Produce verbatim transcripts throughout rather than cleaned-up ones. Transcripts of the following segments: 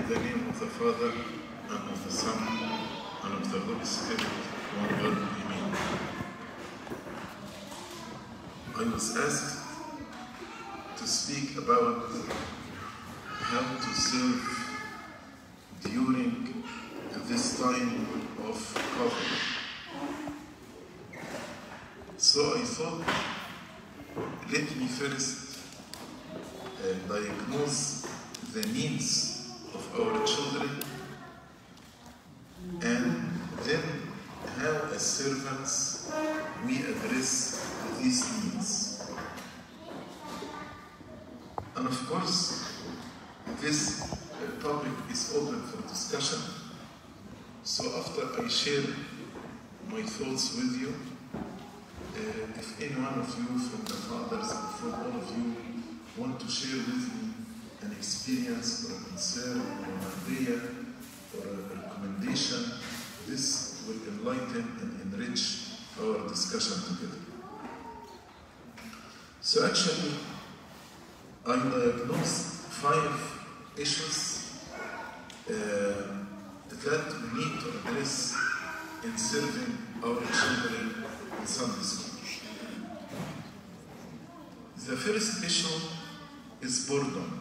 In the name of the Father, and of the Son, and of the Holy Spirit, one God, Amen. I was asked to speak about how to serve during this time of COVID. So I thought, let me first uh, diagnose the needs of our children, and then how as servants we address these needs. And of course, this uh, topic is open for discussion. So after I share my thoughts with you, uh, if any one of you from the fathers or from all of you want to share with me an experience or a concern or an idea or a recommendation, this will enlighten and enrich our discussion together. So actually, I diagnosed five issues uh, that we need to address in serving our children in Sunday school. The first issue is boredom.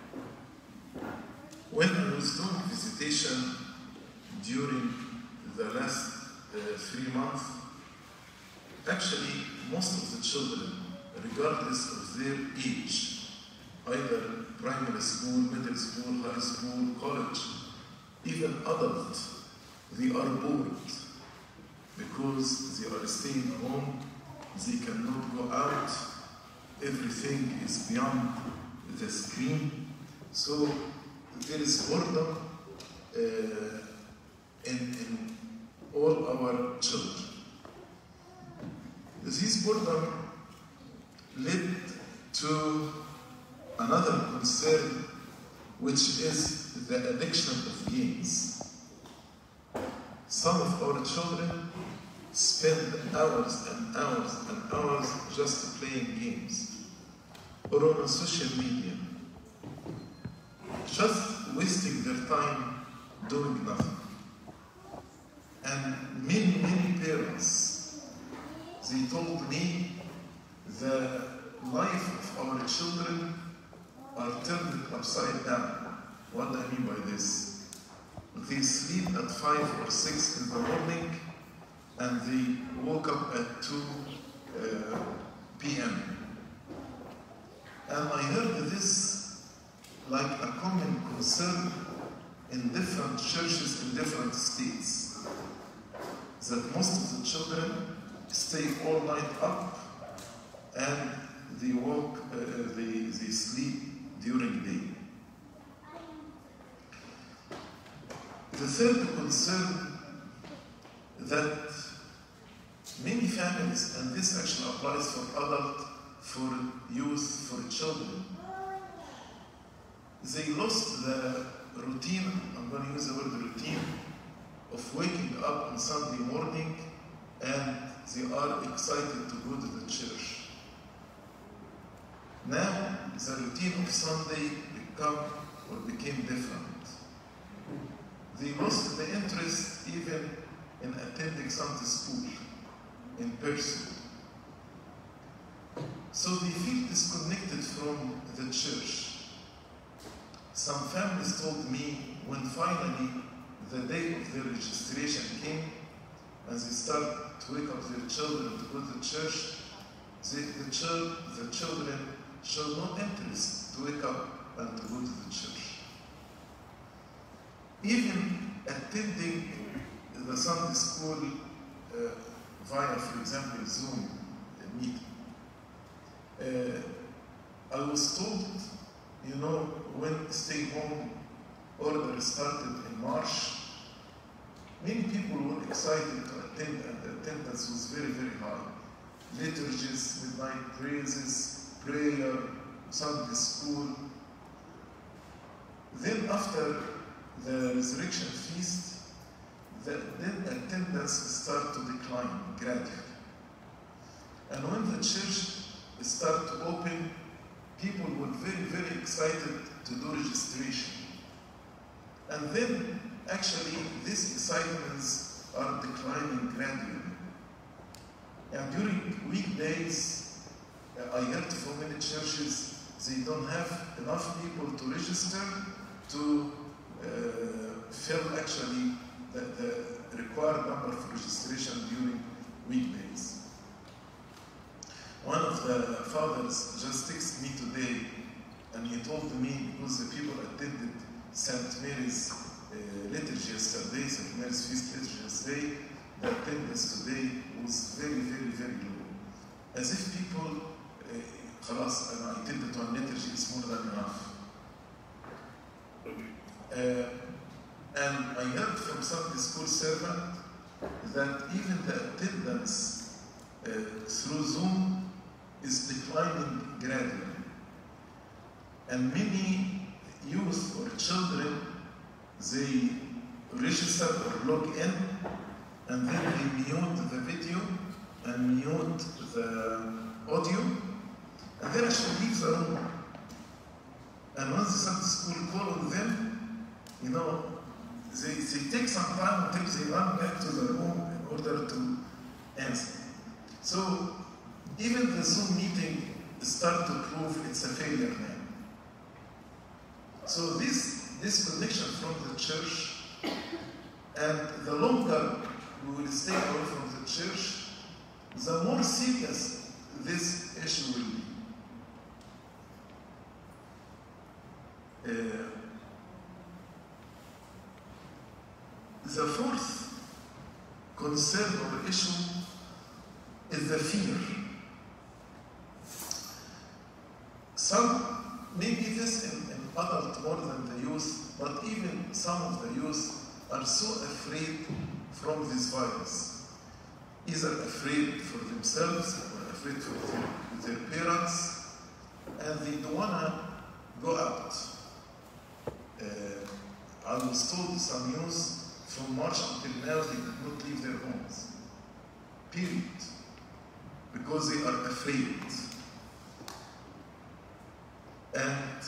When I was doing visitation during the last uh, three months, actually most of the children, regardless of their age, either primary school, middle school, high school, college, even adult, they are bored because they are staying home, they cannot go out, everything is beyond the screen. So there is boredom uh, in, in all our children. This boredom led to another concern, which is the addiction of games. Some of our children spend hours and hours and hours just playing games or on social media, just wasting their time doing nothing. And many, many parents, they told me the life of our children are turned upside down. What do I mean by this? They sleep at five or six in the morning and they woke up at two p m And I heard this like a common concern in different churches in different states, that most of the children stay all night up and they walk, uh, they, they sleep during the day. The third concern that many families, and this actually applies for adults, for youth, for children, they lost the routine, I'm going to use the word routine, of waking up on Sunday morning and they are excited to go to the church. Now, the routine of Sunday become or became different. They lost the interest even in attending Sunday school in person. So they feel disconnected from the church. Some families told me when finally the day of their registration came and they start to wake up their children to go to church, they, the, chil the children show no interest to wake up and to go to the church. Even attending the Sunday school uh, via, for example, Zoom meeting. Uh, I was told, you know, when stay home order started in March, many people were excited to attend, and the attendance was very, very high. Liturgies, midnight praises, prayer, Sunday school. Then after the resurrection feast, the, then attendance started to decline gradually. And when the church started to open, people were very, very excited to do registration. And then, actually, these excitements are declining gradually. And during weekdays, uh, I heard from many churches, they don't have enough people to register to uh, fill actually the, the required number for registration during weekdays. One of the fathers just texted me today, and he told me, because the people attended Saint Mary's uh, liturgy yesterday, Saint Mary's feast liturgy yesterday, the attendance today was very, very, very low. As if people, uh, خلاص, أنا attended one liturgy, it's more than enough. Uh, and I heard from Sunday school servant that even the attendance uh, through Zoom is declining gradually. And many youth or children, they register or log in, and then they mute the video and mute the audio, and then actually leave the room. And once the Sunday school call on them, you know, they, they take some time until they run back to the room in order to answer. So even the Zoom meeting start to prove it's a failure now. So this disconnection from the church, and the longer we will stay away from the church, the more serious this issue will be. Uh, the fourth concern or issue is the fear. Some, maybe this in, in adult more than the youth, but even some of the youth are so afraid from this virus. Either afraid for themselves or afraid for their, their parents, and they don't want to go out. Uh, I was told some youth from March until now they did not leave their homes. Period. Because they are afraid. And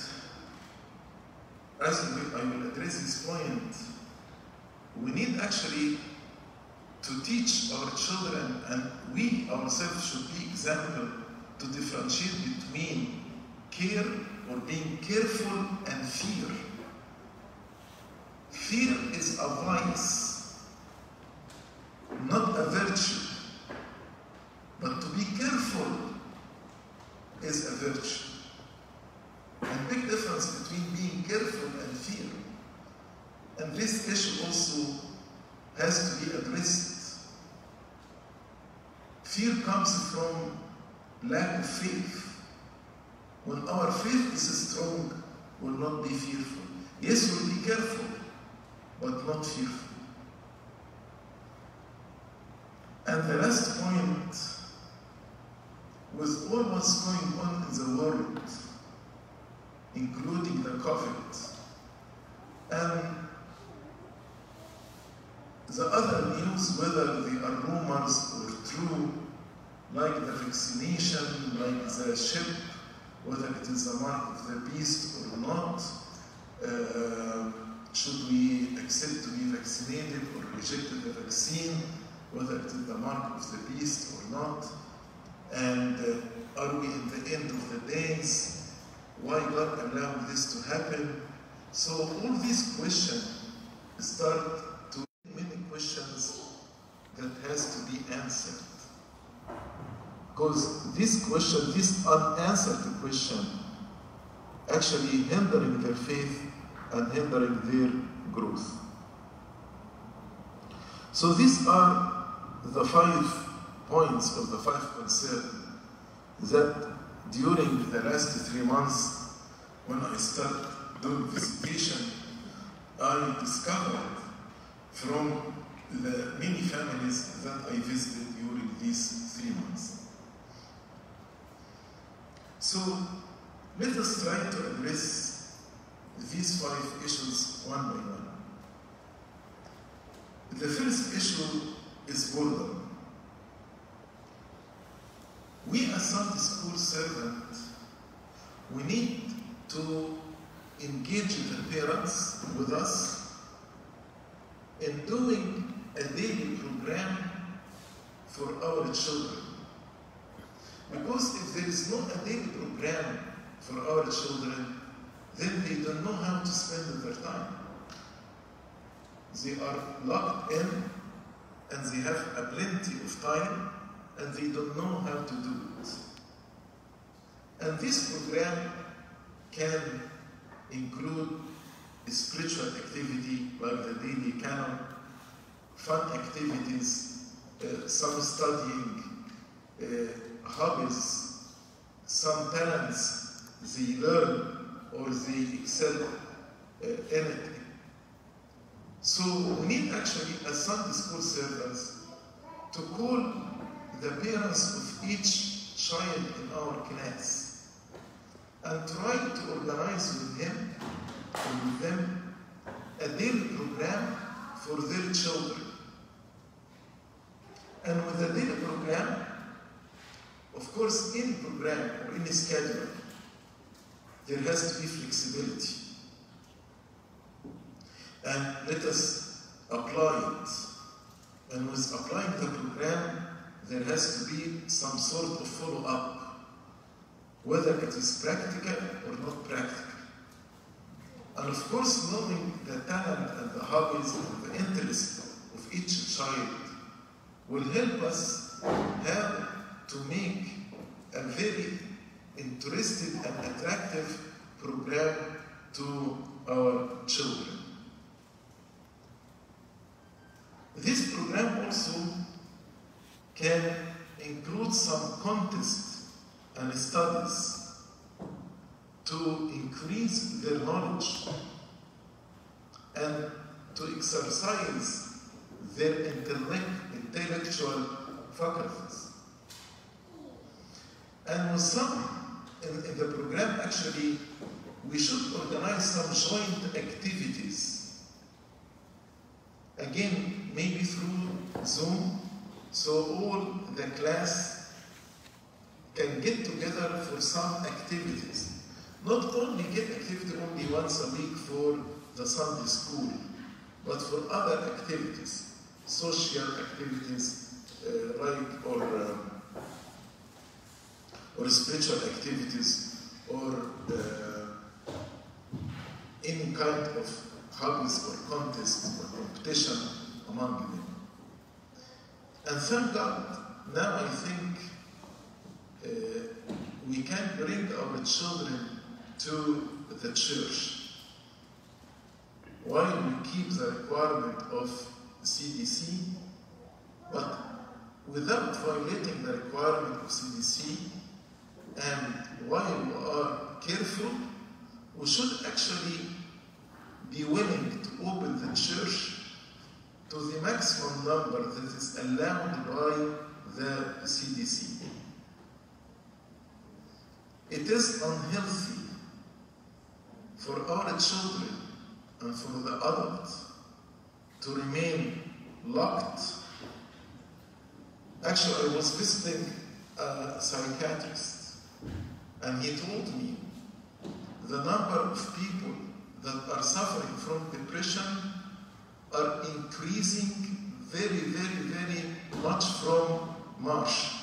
as I will address this point, we need actually to teach our children, and we ourselves should be example to differentiate between care or being careful and fear. Fear is a vice, not a virtue. But to be careful is a virtue. And big difference between being careful and fear. And this issue also has to be addressed. Fear comes from lack of faith. When our faith is strong, we'll not be fearful. Yes, we'll be careful, but not fearful. And the last point, with all what's going on in the world, including the COVID, and the other news, whether they are rumors or true, like the vaccination, like the ship, whether it is the mark of the beast or not, uh, should we accept to be vaccinated or reject the vaccine, whether it is the mark of the beast or not, and uh, are we in the end of the days? Why God allowed this to happen? So all these questions start to be many questions that has to be answered. Because this question, this unanswered question, actually hindering their faith and hindering their growth. So these are the five points or the five concerns that during the last three months when I started doing visitation, I discovered from the many families that I visited during these three months. So let us try to address these five issues one by one. The first issue is boredom. We as Sunday school servants, we need to engage the parents with us in doing a daily program for our children. Because if there is not a daily program for our children, then they don't know how to spend their time. They are locked in and they have a plenty of time and they don't know how to do it. And this program can include a spiritual activity like the daily canon, fun activities, uh, some studying, uh, hobbies, some talents they learn or they excel uh, in it. So we need actually, as Sunday school servants, to call the parents of each child in our class and try to organize with him or with them a daily program for their children. And with the daily program, of course, any program or any schedule, there has to be flexibility. And let us apply it. And with applying the program, there has to be some sort of follow-up, whether it is practical or not practical. And of course, knowing the talent and the hobbies and the interests of each child will help us how to make a very interesting and attractive program to our children. This program also can include some contests and studies to increase their knowledge and to exercise their intellect, intellectual faculties. And with some, in, in the program actually, we should organize some joint activities. Again, maybe through Zoom, so all the class can get together for some activities. Not only get activity only once a week for the Sunday school, but for other activities, social activities, uh, like or um, or spiritual activities, or uh, any kind of hobbies or contests or competition among them. And thank God, now I think uh, we can bring our children to the church while we keep the requirement of C D C, but without violating the requirement of C D C, and while we are careful, we should actually be willing to open the church to the maximum number that is allowed by the C D C. It is unhealthy for our children and for the adults to remain locked. Actually, I was visiting a psychiatrist, and he told me the number of people that are suffering from depression are increasing very, very, very much from March.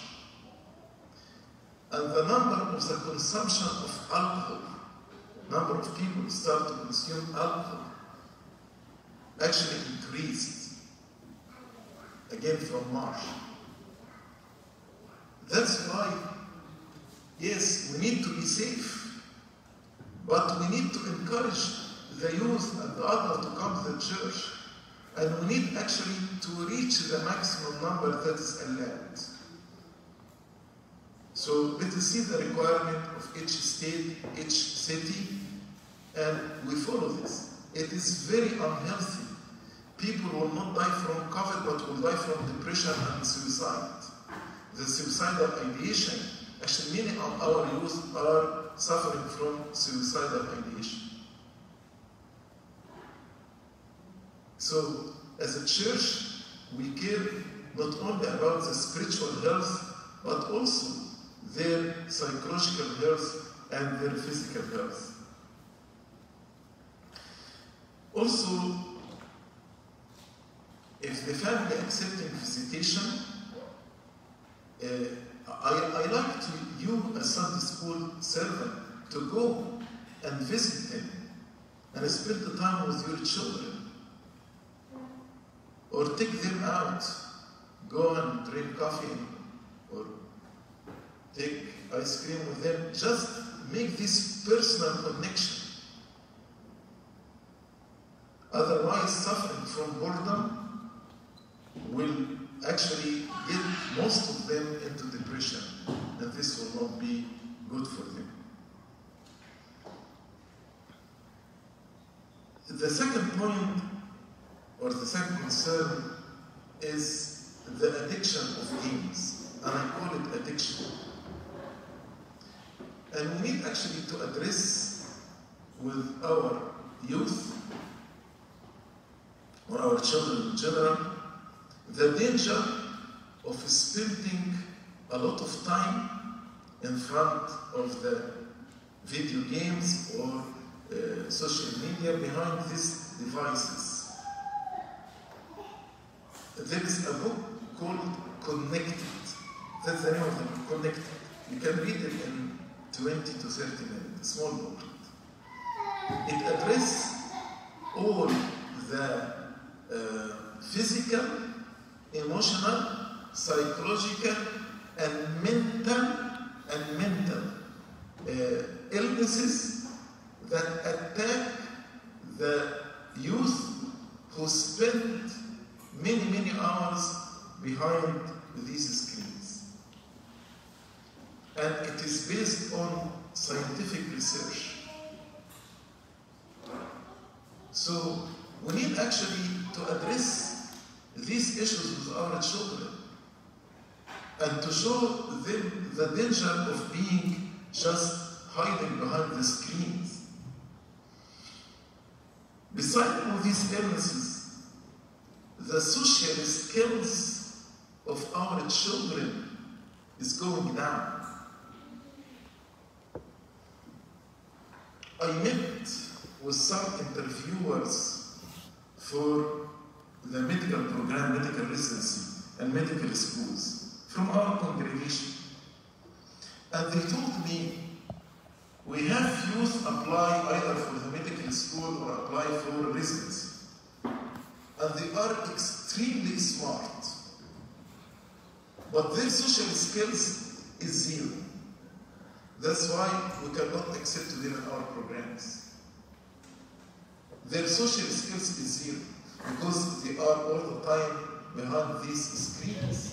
And the number of the consumption of alcohol, number of people who start to consume alcohol, actually increased again from March. That's why, yes, we need to be safe, but we need to encourage the youth and the adults to come to the church, and we need actually to reach the maximum number that is allowed. So let us see the requirement of each state, each city, and we follow this. It is very unhealthy. People will not die from COVID, but will die from depression and suicide. The suicidal ideation, actually many of our youth are suffering from suicidal ideation. So, as a church, we care not only about the spiritual health, but also their psychological health and their physical health. if the family accepting visitation, uh, I, I like to, you as Sunday school servant, to go and visit them and spend the time with your children. Or take them out, go and drink coffee, or take ice cream with them. Just make this personal connection. Otherwise, suffering from boredom will actually get most of them into depression, and this will not be good for them. The second point, or the second concern, is the addiction of games, and I call it addiction. And we need actually to address with our youth, or our children in general, the danger of spending a lot of time in front of the video games or uh, social media behind these devices. There is a book called Connected. That's the name of the book, Connected. You can read it in twenty to thirty minutes, a small book. It addresses all the uh, physical, emotional, psychological, and mental and mental uh, illnesses that attack the youth who spend many, many hours behind these screens. And it is based on scientific research. So we need actually to address these issues with our children and to show them the danger of being just hiding behind the screens. Besides all these illnesses, the social skills of our children is going down. I met with some interviewers for the medical program, medical residency, and medical schools from our congregation. And they told me, we have youth apply either for the medical school or apply for residency. And they are extremely smart. But their social skills is zero. That's why we cannot accept them in our programs. Their social skills is zero because they are all the time behind these screens.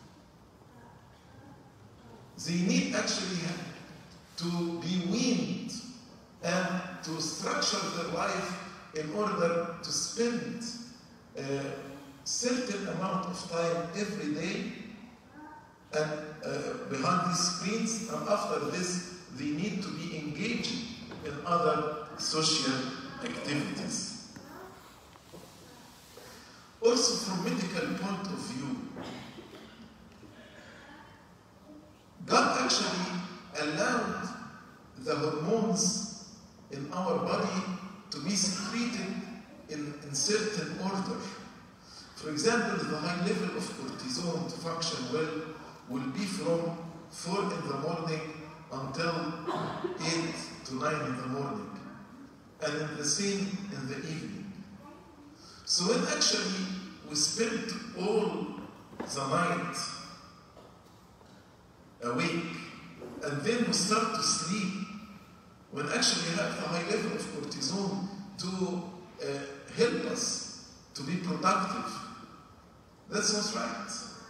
They need actually to be weaned and to structure their life in order to spend a certain amount of time every day and uh, behind these screens, and after this they need to be engaged in other social activities. Also, from medical point of view, God actually allowed the hormones in our body to be secreted in, in certain order. For example, the high level of cortisol to function well will be from four in the morning until eight to nine in the morning, and the same in the evening. So when actually we spend all the night awake, and then we start to sleep, when actually we have the high level of cortisol to uh, help us to be productive, that's not right.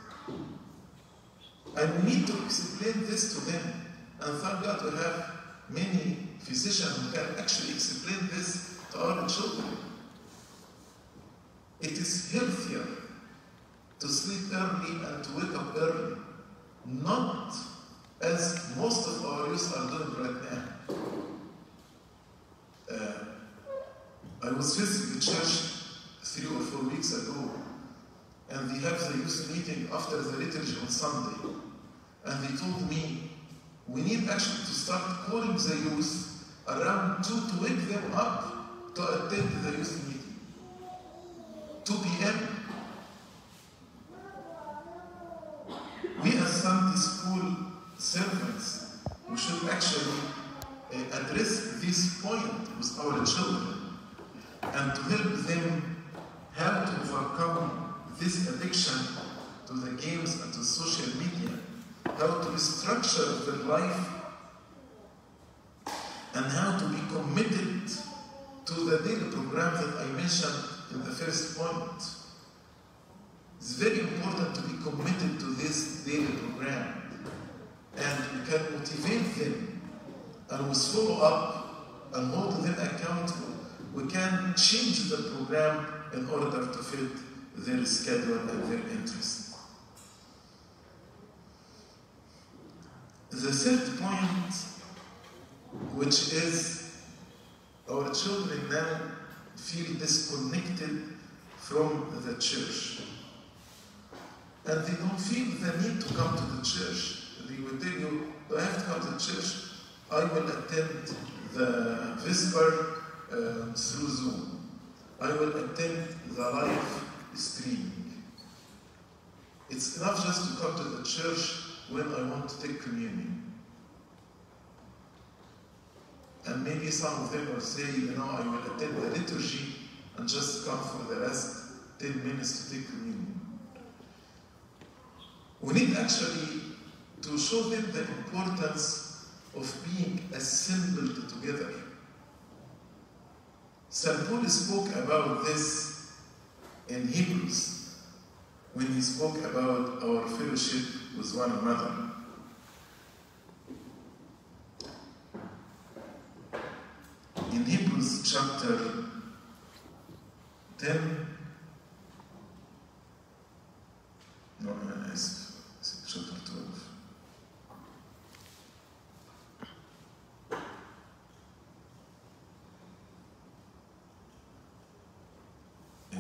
And we need to explain this to them. And thank God we have many physicians who can actually explain this to our children. It is healthier to sleep early and to wake up early, not as most of our youth are doing right now. Uh, I was visiting the church three or four weeks ago, and they have the youth meeting after the liturgy on Sunday. And they told me, we need actually to start calling the youth around two to wake them up to attend the youth meeting. two p m our children and to help them how to overcome this addiction to the games and to social media, how to restructure their life, and how to be committed to the daily program that I mentioned in the first point. It's very important to be committed to this daily program, and we can motivate them, and with follow-up and hold them accountable, we can change the program in order to fit their schedule and their interest. The third point, which is our children now feel disconnected from the church. And they don't feel the need to come to the church. They will tell you, do I have to come to the church? I will attend the Vesper uh, through Zoom. I will attend the live streaming. It's enough just to come to the church when I want to take communion. And maybe some of them will say, you know, I will attend the liturgy and just come for the rest ten minutes to take communion. We need actually to show them the importance of being assembled together. Saint Paul spoke about this in Hebrews when he spoke about our fellowship with one another. In Hebrews chapter ten, no, it's, it's chapter twelve. Uh,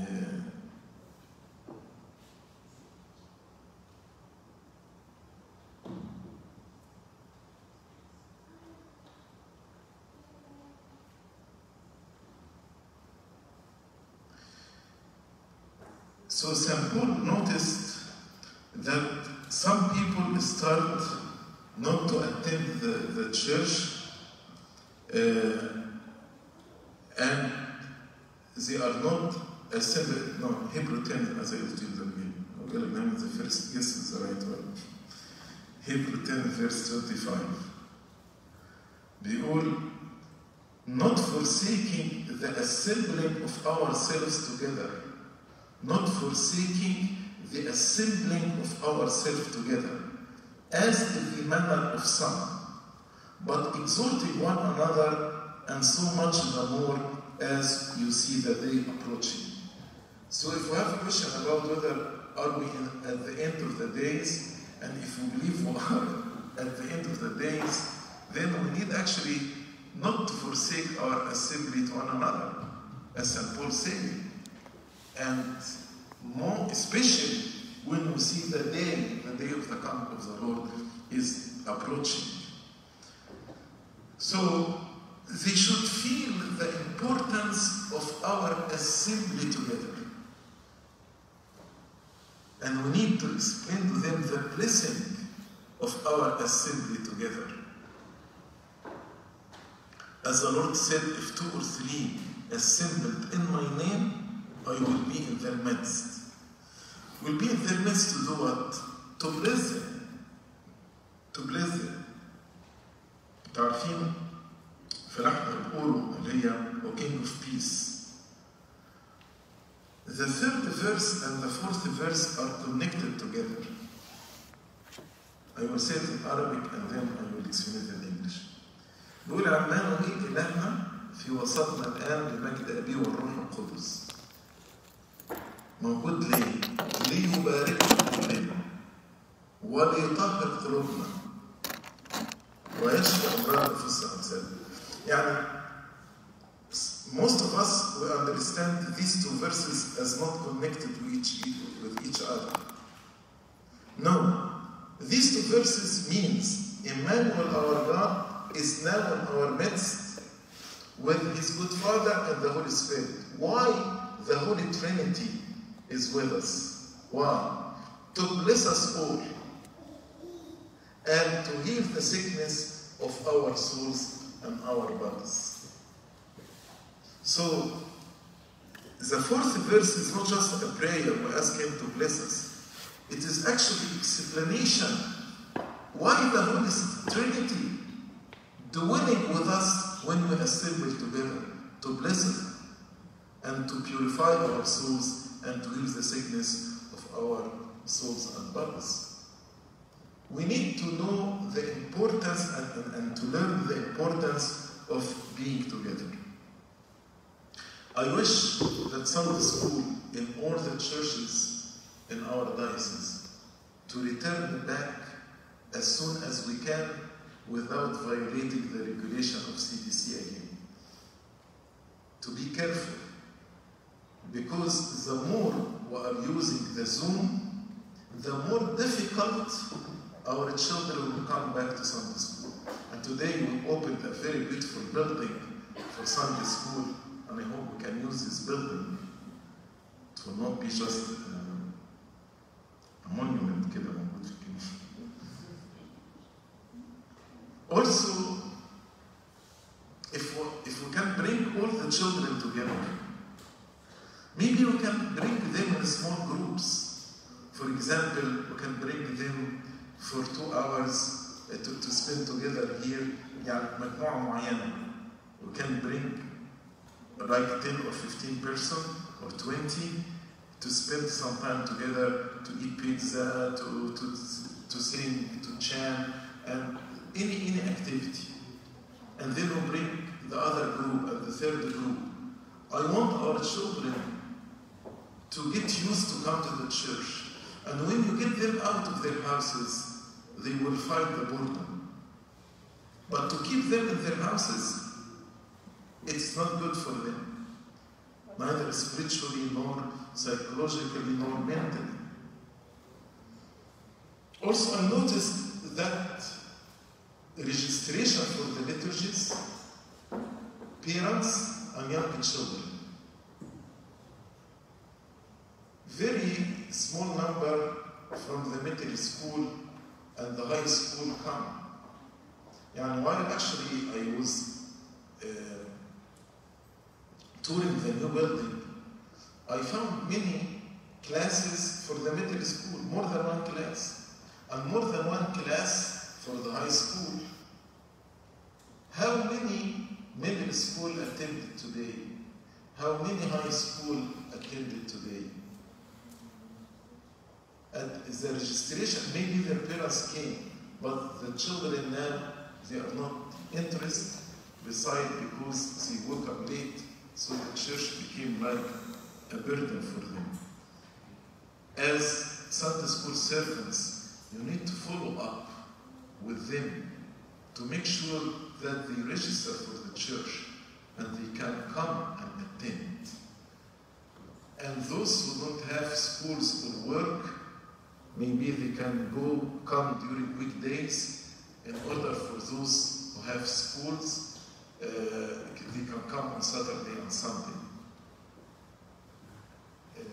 So Saint Paul noticed that some people start not to attend the, the church uh, and they are not assembled. No, Hebrew ten, as I told you the beginning. Okay, name is the first guess is the right one. Hebrew ten, verse twenty-five. Behold, not forsaking the assembling of ourselves together, not forsaking the assembling of ourselves together, as in the manner of some, but exhorting one another, and so much the more as you see the day approaching. So if we have a question about whether are we in, at the end of the days, and if we believe we are at the end of the days, then we need actually not to forsake our assembly to one another, as Saint Paul said. And more especially when we see the day, the day of the coming of the Lord is approaching. So they should feel the importance of our assembly together. And we need to explain to them the blessing of our assembly together. As the Lord said, if two or three assembled in my name, I will be in their midst. Will be in their midst to do what? To bless them. To bless them. تعرفين فرحنا بقوله اللي هي O King of Peace. The third verse and the fourth verse are connected together. I will say it in Arabic and then I will explain it in English. بيقول عمان وإيه إلهنا في وسطنا الآن بمجد أبيه والروح القدس. موجود ليه؟ ليه يباركنا كلنا وليطهر قلوبنا ويشفي أمراض نفوس أمثالنا. يعني most of us will understand these two verses as not connected with each, with each other. No, these two verses means Emmanuel, our God, is now in our midst with His good Father and the Holy Spirit. Why the Holy Trinity is with us? Why? To bless us all and to heal the sickness of our souls and our bodies. So, the fourth verse is not just a prayer, we ask Him to bless us. It is actually explanation why the Holy Trinity dwelling with us when we assemble together, to bless us and to purify our souls and to heal the sickness of our souls and bodies. We need to know the importance and, and, and to learn the importance of being together. I wish that Sunday school in all the churches in our diocese to return back as soon as we can without violating the regulation of C D C again. To be careful, because the more we are using the Zoom, the more difficult our children will come back to Sunday school. And today we opened a very beautiful building for Sunday school, and I hope we can use this building. It will not be just um, a monument كده موجود في الكنيسة. Also, if we, if we can bring all the children together, maybe we can bring them in small groups. For example, we can bring them for two hours uh, to, to spend together here. يعني مجموعة معينة. We can bring like ten or fifteen person or twenty to spend some time together, to eat pizza, to, to, to sing, to chant, and any, any activity. And then we'll bring the other group and the third group. I want our children to get used to come to the church. And when you get them out of their houses, they will find the boredom. But to keep them in their houses, it's not good for them. Neither spiritually, nor psychologically, nor mentally. Also, I noticed that registration for the liturgies, parents and young children. Very small number from the middle school and the high school come. And while actually I was uh, touring the new building, I found many classes for the middle school, more than one class, and more than one class for the high school. How many middle school attended today? How many high school attended today? At the registration, maybe their parents came, but the children now, they are not interested, besides because they woke up late, so the church became like a burden for them. As Sunday school servants, you need to follow up with them to make sure that they register for the church and they can come and attend. And those who don't have schools or work, maybe they can go come during weekdays in order for those who have schools, uh, they can come on Saturday and Sunday. Uh,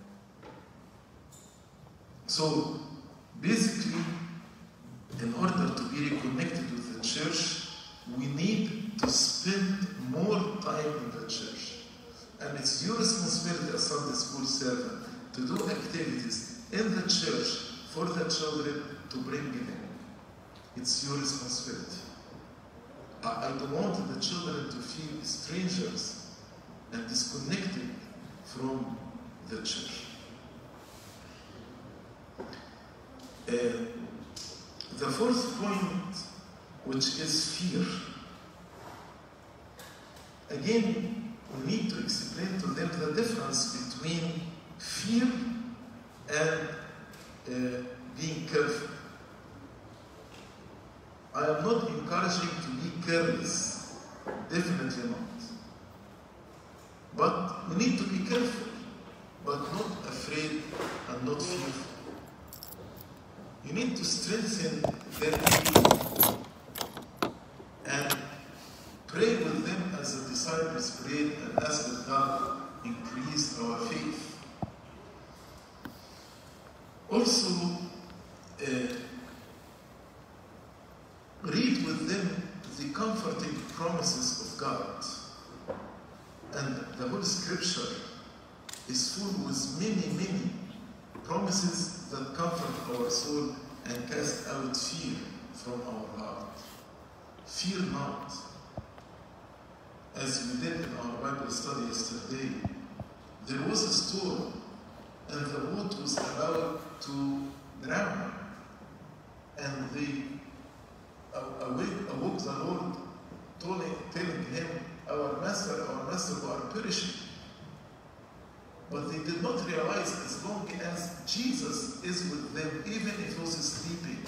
so basically, in order to be reconnected with the church, we need to spend more time in the church. And it's your responsibility as Sunday school servant to do activities in the church for the children to bring them. It's your responsibility. I, I don't want the children to feel strangers and disconnected from the church. Uh, the fourth point, which is fear. Again, we need to explain to them the difference between fear and uh, being careful. I am not encouraging to be careless, definitely not. But we need to be careful, but not afraid and not fearful. You need to strengthen their faith and pray with them as the disciples prayed and ask that God increase our faith. Also, uh, read with them the comforting promises of God and is full with many, many promises that comfort our soul and cast out fear from our heart. Fear not. As we did in our Bible study yesterday, there was a storm and the boat was about to drown. And they awake, awoke the Lord, telling, telling him, our master, our master, who are perishing. But they did not realize as long as Jesus is with them, even if he was sleeping,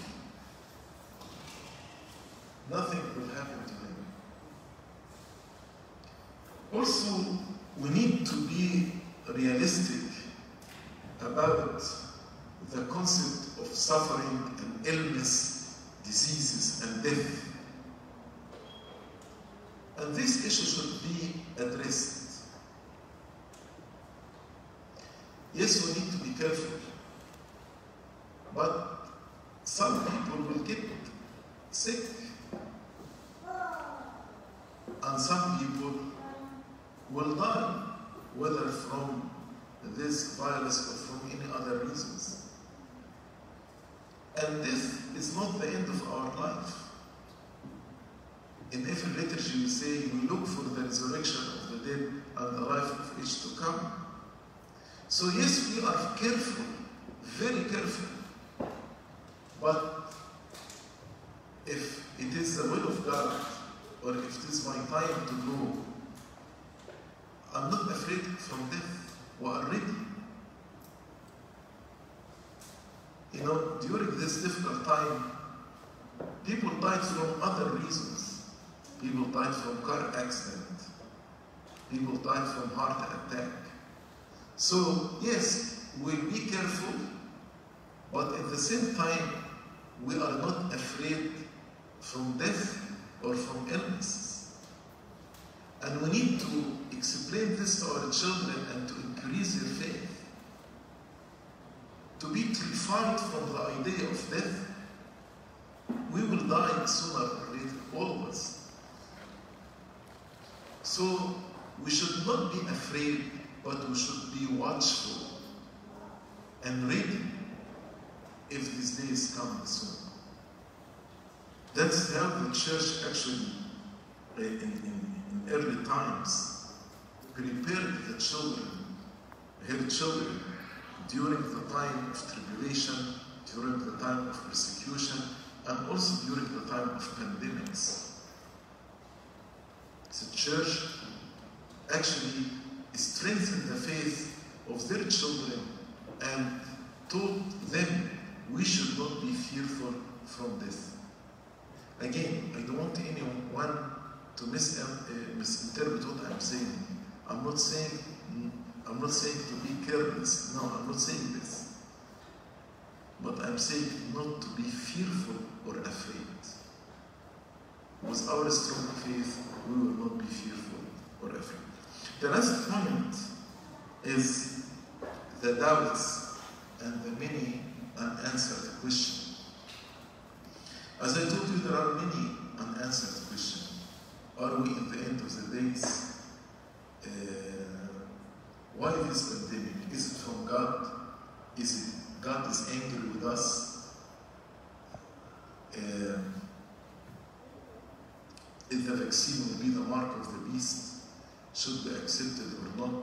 nothing will happen to them. Also, we need to be realistic about the concept of suffering and illness, diseases and death. And this issue should be addressed. Yes, we need to be careful, but some people will get sick, and some people will die, whether from this virus or from any other reasons. And death is not the end of our life. In every liturgy we say, we look for the resurrection of the dead and the life of each to come. So yes, we are careful, very careful. But if it is the will of God, or if it is my time to go, I'm not afraid from death. We are ready. You know, during this difficult time, people died from other reasons. People died from car accident. People died from heart attack. So, yes, we'll be careful, but at the same time, we are not afraid from death or from illnesses. And we need to explain this to our children and to increase their faith. To be terrified from the idea of death. We will die sooner or later, all of us. So we should not be afraid, but we should be watchful and ready if these days come soon. That's how the church actually, in, in, in early times, prepared the children, her children, during the time of tribulation, during the time of persecution, and also during the time of pandemics. The church actually strengthened the faith of their children and taught them we should not be fearful from death. Again, I don't want anyone to mis uh, misinterpret what I'm saying. I'm not saying I'm not saying to be careless. No, I'm not saying this. But I'm saying not to be fearful or afraid. With our strong faith, we will not be fearful or afraid. The last point is the doubts and the many unanswered questions. As I told you, there are many unanswered questions. Are we in the end of the days? Uh, why this pandemic? Is it from God? Is it God is angry with us? Uh, if the vaccine will be the mark of the beast, should be accepted or not?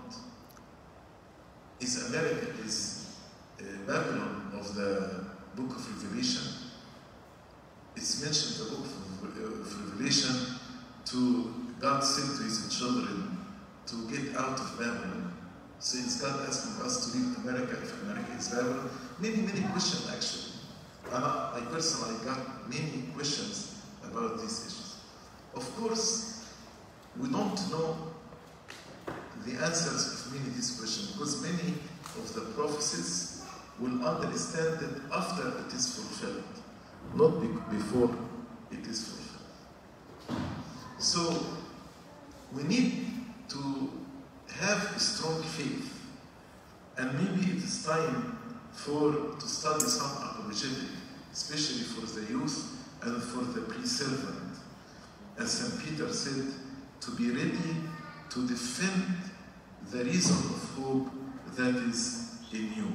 Is America, is uh, Babylon of the book of Revelation? It's mentioned in the book of Revelation to God said to his children to get out of Babylon. So is God asking us to leave America if America is Babylon? Many, many questions actually. And I, I personally got many questions about these issues. Of course, we don't know the answers of many of these questions because many of the prophecies will understand it after it is fulfilled, not be before it is fulfilled. So we need to have a strong faith, and maybe it is time for to study some apologetic, especially for the youth and for the pre-servant. As Saint Peter said, to be ready to defend the reason of hope that is in you.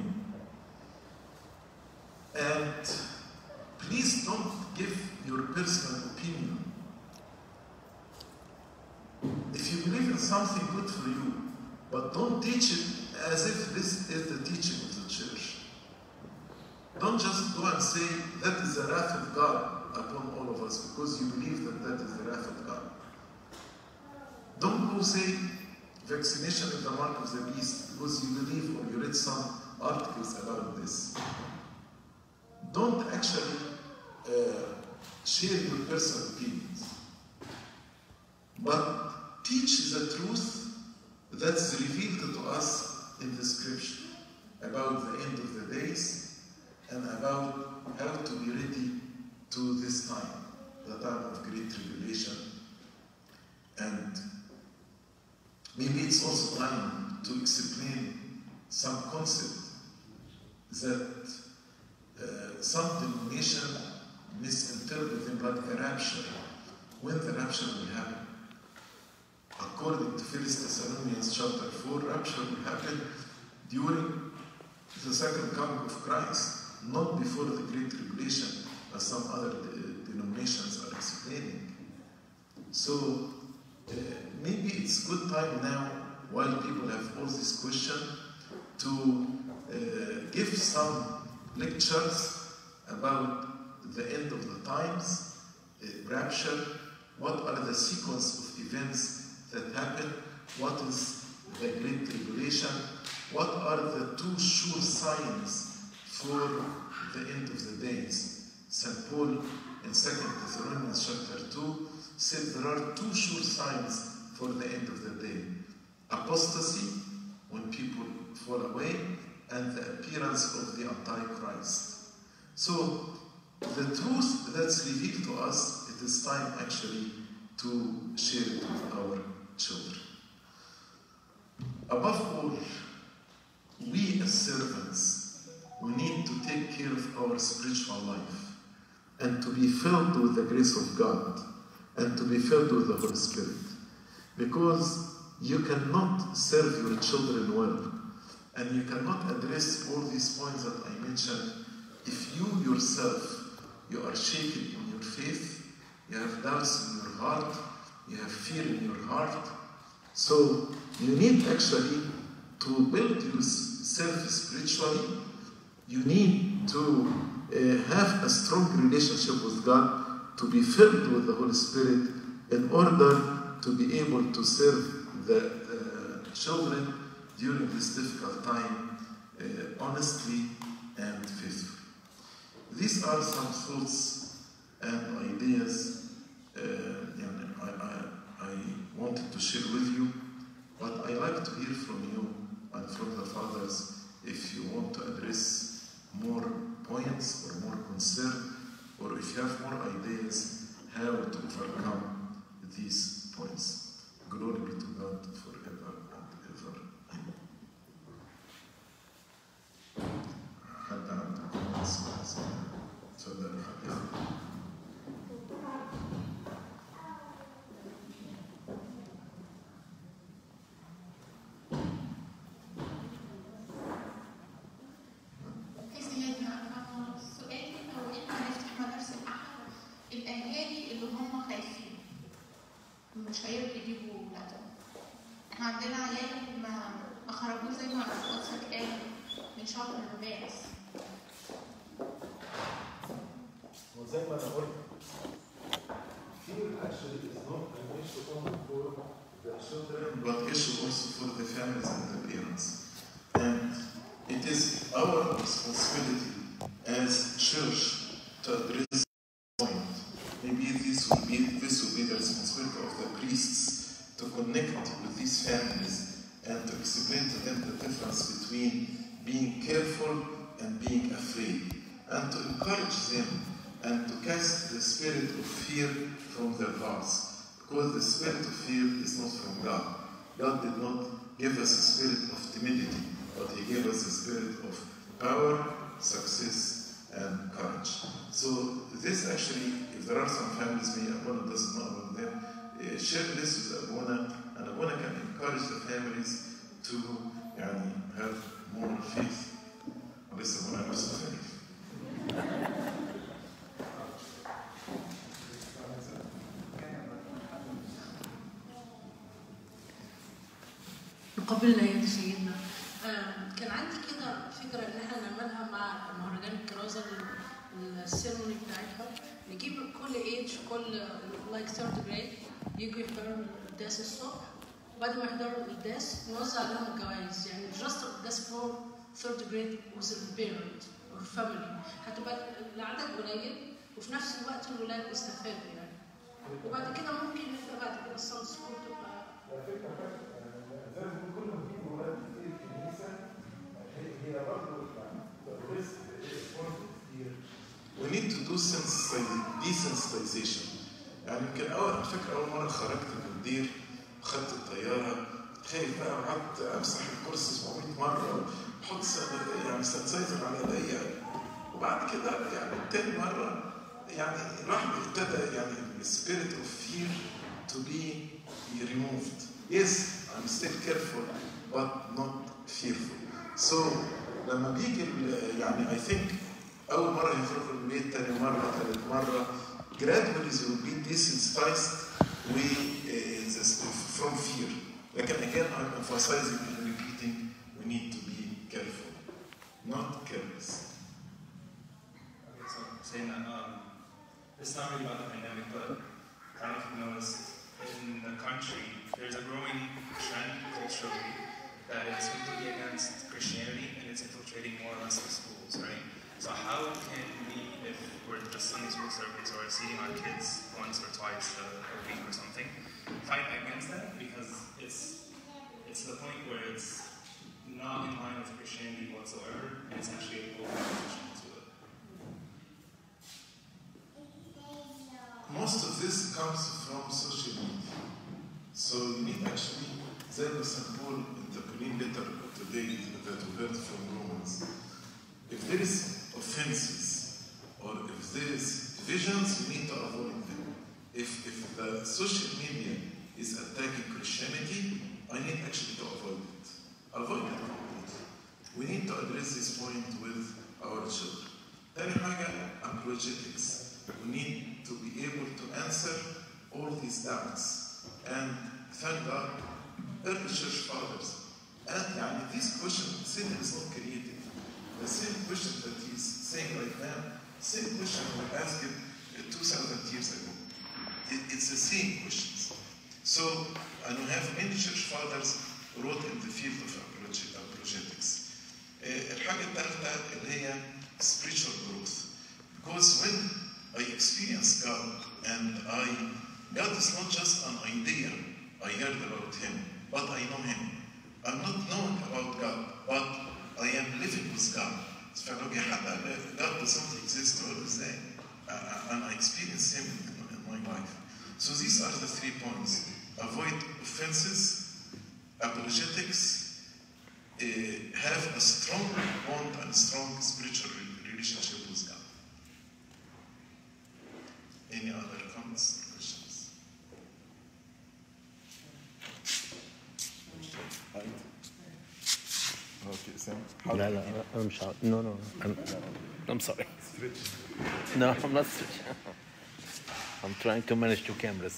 And please don't give your personal opinion. If you believe in something good for you, but don't teach it as if this is the teaching of the church. Don't just go and say that is the wrath of God upon all of us because you believe that that is the wrath of God. Don't go say vaccination is the mark of the beast because you believe or you read some articles about this. Don't actually uh, share your personal opinions, but teach the truth that's revealed to us in the scripture about the end of the days and about how to be ready to this time, the time of great tribulation. And maybe it's also time to explain some concept that uh, some denomination misinterpret them like a rapture. When the rapture will happen? According to First Thessalonians chapter four, rapture will happen during the second coming of Christ, not before the Great Tribulation, as some other de denominations are explaining. So uh, maybe it's good time now, while people have all this question, to uh, give some lectures about the end of the times, uh, rapture, what are the sequence of events that happen, what is the Great Tribulation, what are the two sure signs for the end of the days. Saint Paul in Second Thessalonians chapter two said there are two sure signs for the end of the day. Apostasy, when people fall away, and the appearance of the Antichrist. So the truth that's revealed to us, it is time actually to share it with our children. Above all, we as servants, we need to take care of our spiritual life and to be filled with the grace of God and to be filled with the Holy Spirit. Because you cannot serve your children well and you cannot address all these points that I mentioned if you yourself, you are shaken in your faith, you have doubts in your heart, you have fear in your heart. So you need actually to build yourself spiritually. You need to uh, have a strong relationship with God, to be filled with the Holy Spirit in order to be able to serve the uh, children during this difficult time uh, honestly and faithfully. These are some thoughts and ideas uh, I, I, I wanted to share with you, but I like to hear from you and from the fathers if you want to address more points or more concern, or if you have more ideas how to overcome these points. Glory be to God forever and ever. Amen. مش هيرضوا يجيبوا ولادهم. احنا عندنا عيال ما ما خرجوش زي ما قدسك قال من شهر المارس. وزي ما انا قلت fear actually is not an issue only for the children, but issue also for the families and the parents. And it is our responsibility as church to address this point. Maybe this will be this will be the responsibility of the priests to connect with these families and to explain to them the difference between being careful and being afraid, and to encourage them and to cast the spirit of fear from their hearts, because the spirit of fear is not from God. God did not give us a spirit of timidity, but He gave us a spirit of power, success, and courage. So this actually, if there are some families, maybe Abuna doesn't know about them, uh, share this with Abuna, and Abuna can encourage the families to yani, have more faith. ولسه بقول على نفسه خايف. قبلنا يا سيدنا. آه كان عندي كده فكره ان احنا نعملها مع مهرجان الكرازه السيرموني بتاعتها، نجيب كل ايج كل لايك ثيرد جريد يجوا يحضروا القداس الصبح، وبعد ما يحضروا القداس نوزع لهم الجوائز، يعني جاست القداس فور ثيرد جريد وذ بيرنت اور فاميلي، هتبقى العدد قليل وفي نفس الوقت الولاد يستفادوا يعني. وبعد كده ممكن نبقى بعد كده الساوند سكول تبقى زي ما كل ما في ولاد كتير في الكنيسه هي برضه الريسك كتير. We need to do desensitization. يعني يمكن اول على فكره اول مره خرجت من الدير وخدت الطياره خايف بقى وقعدت امسح الكرسي سبعمية مره واحط يعني سانسايزر على ايديا، وبعد كده يعني تاني مره يعني الواحد ابتدى يعني السبيريت اوف فير to be removed. Yes, I'm still careful but not fearful. So لما بيجي يعني I think أول مرة يخرجوا من البيت، تاني مرة، ثالث مرة gradually they will be desensitized we, uh, from fear. لكن again I'm emphasizing and repeating we need to be careful, not careless. Okay, so saying that um, it's not really about the pandemic, but I don't know if you noticed in the country there's a growing trend culturally that is completely against Christianity and it's infiltrating more or less the schools, right? So how can we, if we're just Sunday school circuits or seeing our kids once or twice a, a week or something, fight against that? Because it's it's the point where it's not in line with Christianity whatsoever, and it's actually a opposition to it. Most of this comes from social media. So you need actually, زي ما سنقول in the Pauline letter today that we heard from Romans, if there is offenses or if there is divisions, you need to avoid them. If, if the social media is attacking Christianity, I need actually to avoid it. Avoid it completely. We need to address this point with our children. تاني حاجة, apologetics. We need to be able to answer all these doubts. And thank God, early church fathers. And يعني, this question, Satan is not creative. The same question that he's saying right now, same question we asked him two thousand years ago. It, it's the same questions. So, and we have many church fathers wrote in the field of apologetics. الحاجة الثالثة اللي هي spiritual growth. Because when I experience God and I, God is not just an idea I heard about Him, but I know Him. I'm not knowing about God, but I am living with God. فلو جه حد قال God doesn't exist, أقول إزاي؟ And I experience Him in my life. So these are the three points. Avoid offenses, apologetics, uh, have a strong bond and strong spiritual relationship with God. Any other comments, questions? Okay, Sam. لا لا I'm sorry. No no. I'm, I'm sorry. No, I'm not switching. I'm trying to manage two cameras.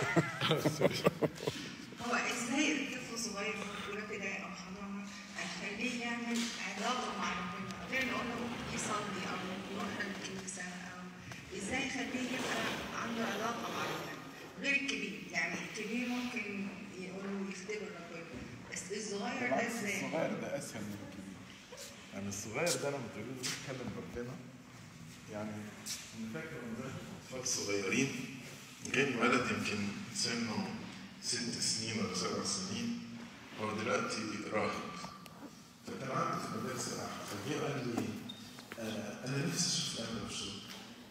هو ازاي الطفل الصغير في اولى ابتدائي او حضانه هيخليه يعمل علاقه مع ربنا غير نقول له يصلي او يروح الكنيسه او ازاي يخليه يبقى عنده علاقه مع ربنا غير الكبير، يعني الكبير ممكن يقول له يختبر ربنا بس الصغير ده ازاي؟ الصغير ده اسهل من الكبير. يعني الصغير ده لما تقول له اتكلم ربنا يعني انا فاكر ان أطفال صغيرين جاي ولد يمكن سنه ست سنين ولا سبع سنين هو دلوقتي راهب، فكان عندي في مدرسة الأحد فجه قال لي آه أنا نفسي أشوف أهل الشغل.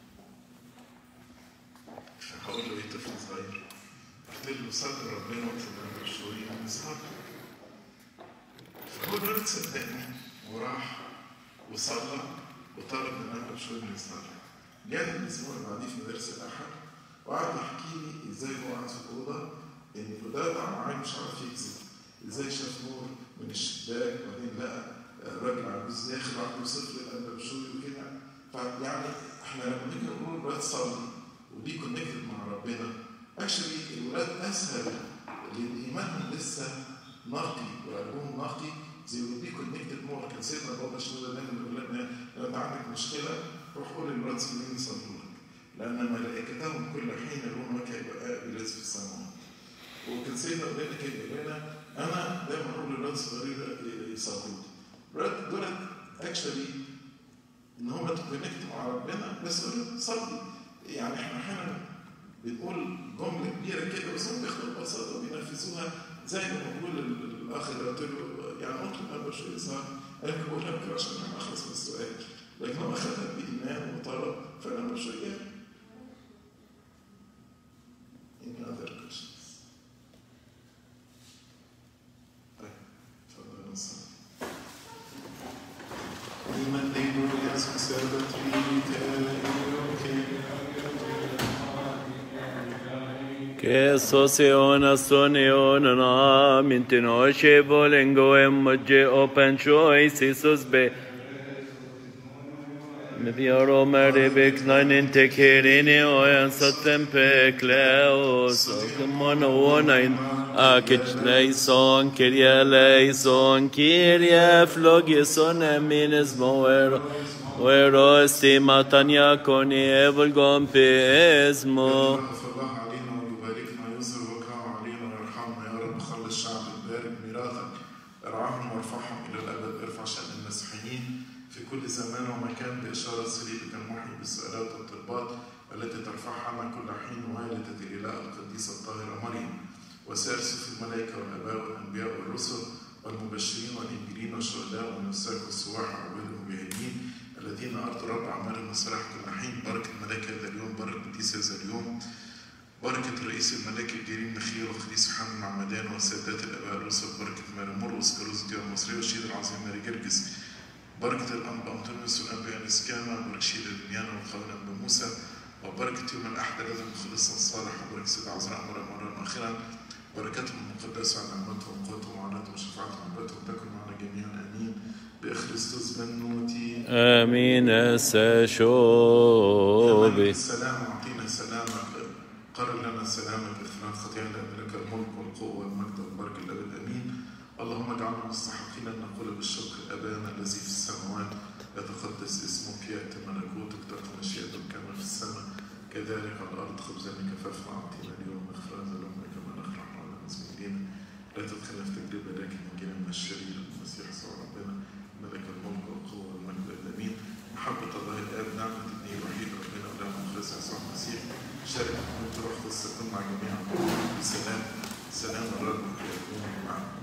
فهقول له إيه طفل صغير؟ قلت له صلي ربنا واطلب أهل الشغل ونسهر. فهو الولد صدقني وراح وصلى وطلب من أهل الشغل نسهر. جاني الأسبوع اللي بعديه في مدرسة الأحد وقعد يحكي لي إزاي هو قاعد في الأوضة إن ده طعم عين مش عارف يكذب، إزاي شاف نور من الشباك وبعدين لقى راجل عجوز داخل عنده صفر الأب بشوي وكده. فيعني احنا لما نيجي نقول الولاد صلي ودي كونكتد مع ربنا، اكشلي الولاد اسهل لان ايمانهم لسه نقي وقلبهم نقي زي ما دي كونكتد مور. كان سيدنا بابا شنودة دايما بيقول لنا لو انت عندك مشكله روح قول للولاد صليين يصلوا لك، لان ملائكتهم كل حين يرون وجهك بجلس في السماء. وكان سيدنا بيقول لنا كده بيقول لنا انا دايما اقول للولاد الصغيرين يصلوا لي. الولاد دول اكشلي ان هم تكونكتوا مع ربنا، بس يقولوا صلي. يعني احنا احيانا بنقول جمله كبيره كده بس هم بياخدوا البساطه وبينفذوها زي ما بقول الاخ اللي قلت له يعني ممكن ابقى شويه يظهر انا بقولها كده عشان انا اخلص من السؤال، لكن هو اخذها بايمان وطلب فانا مش وياه. Any other questions؟ طيب اتفضل نصلي. لمن يقول يسوع سبت Che sosion asonion na mintino she bolengo emoje open choice Jesus be Mediaro maribik nanin tekerini oyan satem pekleos Okamona wonain akich leison kiria leison kiria flogison eminis moero Wero estima tanya koni evulgom pesmo كل زمان ومكان بإشارة صليبك المحيي بالسؤالات والطلبات التي ترفعها عنا كل حين والدة الإله القديسة الطاهرة مريم وسائر صف الملائكة والآباء والأنبياء والرسل والمبشرين والإنجيلين والشهداء والنساك والسواح وعباد المجاهدين الذين أرضوا رب أعمالهم الصلاح كل حين. بركة ملاك هذا اليوم، بركة قديس هذا اليوم، بركة رئيس الملاك الجليل مخيل وقديس يوحنا المعمدان وسادات الآباء الرسل، بركة ماري مرقس كاروزة المصرية والشهيد العظيم ماري جرجس، بركة الأنبا أنطونيوس والأنبياء الإسكاما وبرشيد الدنيانا والخوان أنبا موسى، وبركة يوم الأحد الذي مخلصا الصالح، وبركة سيدة عذراء مرة مرة آخرا. بركتهم المقدسة على نعمتهم وقوتهم وعناتهم وشفاعتهم وعبادتهم تكن معنا جميعا آمين بخريستوس بنوتي آمين. سشوبي السلام أعطينا سلامك، قرر لنا سلامك اغفران خطايانا لأن لك الملك والقوة والمجد والبركة الأبد آمين. اللهم اجعلنا مستحقين أن نقول بالشكر أبانا الذي في السماوات يتقدس اسمك يأتي ملكوتك تكن مشيئتك كما في السماء كذلك على الأرض. خبزنا كفافنا أعطينا اليوم اغفر لنا ذنوبنا كما نغفر نحن للمذنبين لا تدخلنا في تجربة لكن نجينا من الشرير المسيح يسوع ربنا ملك الملك والقوة والمجد آمين. محبة الله الآب نعمة ابنه الوحيد ربنا ولنا مخلص يسوع المسيح شركة من روح القدس تكون مع جميعا بسلام. سلام الرب يكون معكم.